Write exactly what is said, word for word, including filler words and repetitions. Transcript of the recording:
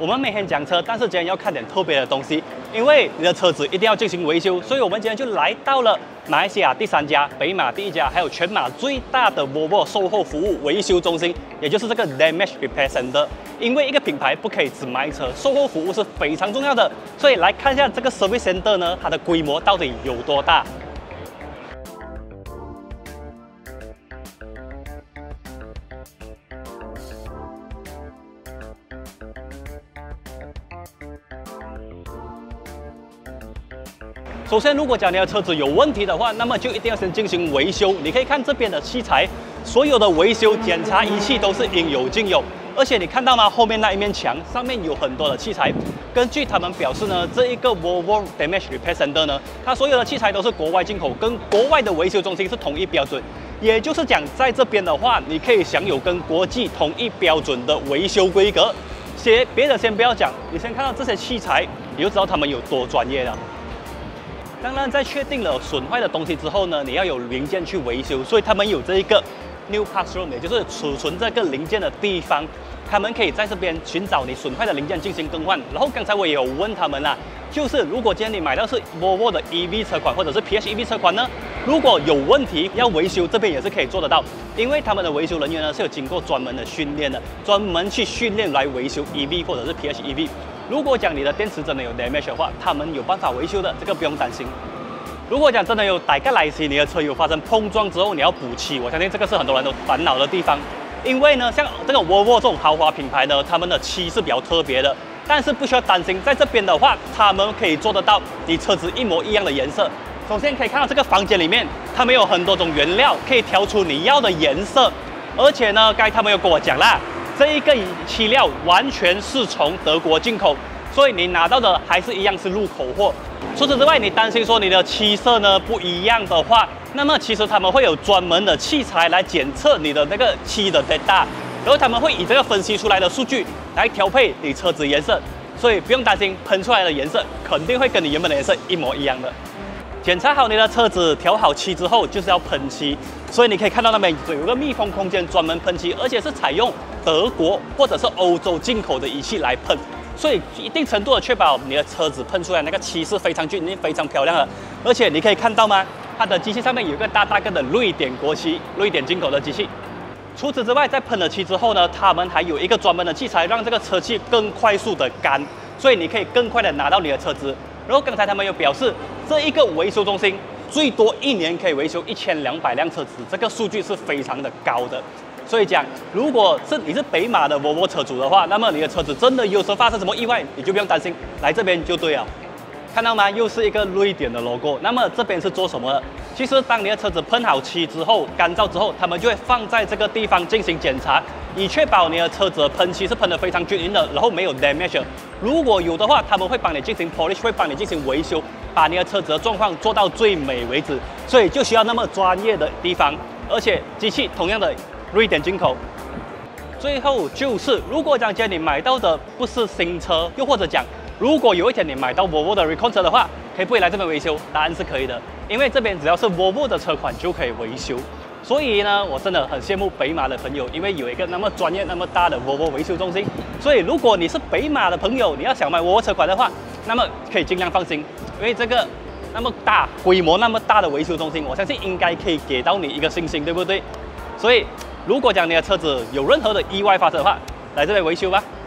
我们每天讲车，但是今天要看点特别的东西，因为你的车子一定要进行维修，所以我们今天就来到了马来西亚第三家、北马第一家，还有全马最大的 Volvo 售后服务维修中心，也就是这个 Damage Repair Center。因为一个品牌不可以只卖车，售后服务是非常重要的，所以来看一下这个 Service Center 呢，它的规模到底有多大。 首先，如果讲你的车子有问题的话，那么就一定要先进行维修。你可以看这边的器材，所有的维修检查仪器都是应有尽有。而且你看到吗？后面那一面墙上面有很多的器材。根据他们表示呢，这一个 Volvo Damage Repair Center 呢，它所有的器材都是国外进口，跟国外的维修中心是统一标准。也就是讲，在这边的话，你可以享有跟国际统一标准的维修规格。先别的先不要讲，你先看到这些器材，你就知道他们有多专业了。 当然，在确定了损坏的东西之后呢，你要有零件去维修，所以他们有这一个 New Parts Room， 也就是储存这个零件的地方。他们可以在这边寻找你损坏的零件进行更换。然后刚才我也有问他们啦，就是如果今天你买到是 Volvo 的 E V 车款或者是 P H E V 车款呢，如果有问题要维修，这边也是可以做得到，因为他们的维修人员呢是有经过专门的训练的，专门去训练来维修 E V 或者是 P H E V。 如果讲你的电池真的有 damage 的话，他们有办法维修的，这个不用担心。如果讲真的有大家来时，你的车有发生碰撞之后，你要补漆，我相信这个是很多人都烦恼的地方。因为呢，像这个 Volvo 这种豪华品牌呢，他们的漆是比较特别的，但是不需要担心，在这边的话，他们可以做得到你车子一模一样的颜色。首先可以看到这个房间里面，他们有很多种原料，可以调出你要的颜色，而且呢，刚才他们有跟我讲啦。 这一个漆料完全是从德国进口，所以你拿到的还是一样是入口货。除此之外，你担心说你的漆色呢不一样的话，那么其实他们会有专门的器材来检测你的那个漆的 data， 然后他们会以这个分析出来的数据来调配你车子颜色，所以不用担心喷出来的颜色肯定会跟你原本的颜色一模一样的。 检查好你的车子，调好漆之后，就是要喷漆。所以你可以看到那边有个密封空间，专门喷漆，而且是采用德国或者是欧洲进口的仪器来喷，所以一定程度的确保你的车子喷出来那个漆是非常均匀、非常漂亮的。而且你可以看到吗？它的机器上面有一个大大个的瑞典国旗，瑞典进口的机器。除此之外，在喷了漆之后呢，他们还有一个专门的器材，让这个车漆更快速的干，所以你可以更快的拿到你的车子。 然后刚才他们有表示，这一个维修中心最多一年可以维修一千两百辆车子，这个数据是非常的高的。所以讲，如果是你是北马的 Volvo 车主的话，那么你的车子真的有时候发生什么意外，你就不用担心，来这边就对了。看到吗？又是一个瑞典的 logo。那么这边是做什么的？其实当你的车子喷好漆之后，干燥之后，他们就会放在这个地方进行检查，以确保你的车子的喷漆是喷得非常均匀的，然后没有 damage。如果有的话，他们会帮你进行 polish， 会帮你进行维修，把你的车子的状况做到最美为止。所以就需要那么专业的地方，而且机器同样的瑞典进口。最后就是，如果讲今天你买到的不是新车，又或者讲，如果有一天你买到 Volvo 的 Recon 车的话，可以不可以来这边维修？答案是可以的，因为这边只要是 Volvo 的车款就可以维修。所以呢，我真的很羡慕北马的朋友，因为有一个那么专业、那么大的 Volvo 维修中心。所以，如果你是北马的朋友，你要想买 Volvo 车款的话，那么可以尽量放心，因为这个那么大、规模那么大的维修中心，我相信应该可以给到你一个信心，对不对？所以，如果讲你的车子有任何的意外发生的话，来这边维修吧。